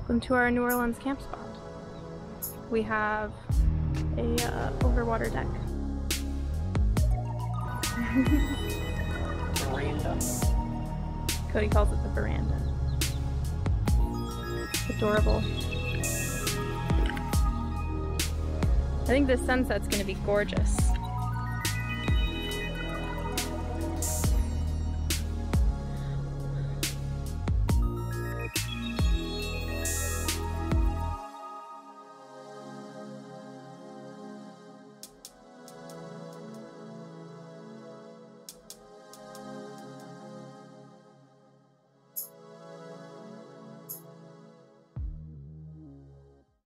Welcome to our New Orleans camp spot. We have a overwater deck. Veranda. Cody calls it the veranda. Adorable. I think this sunset's gonna be gorgeous.